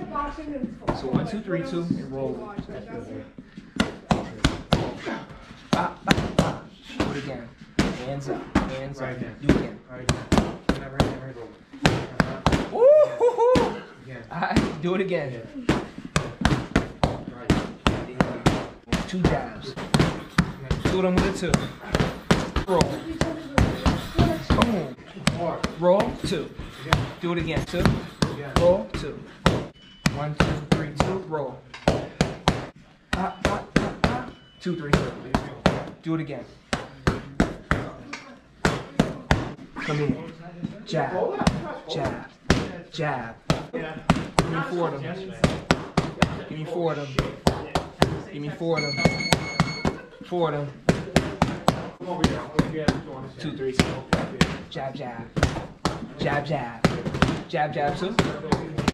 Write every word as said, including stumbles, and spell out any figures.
So one, two, three, two, and roll. Bop, bop, bop. Do it again. Hands up, hands up. Do it again. Ooh, alright, do it again. Two jabs. Do them with a two. Roll. Boom. Roll, two. Do it again. Two. Roll, two. One, two, three, two. Roll. Pop, pop, pop, pop. Two, three, two. Do it again. Come in. Jab. Jab. Jab. Give me four of them. Give me four of them. Give me four of them. Four of them. Two, three, two. Jab, jab. Jab, jab. Jab, jab, two.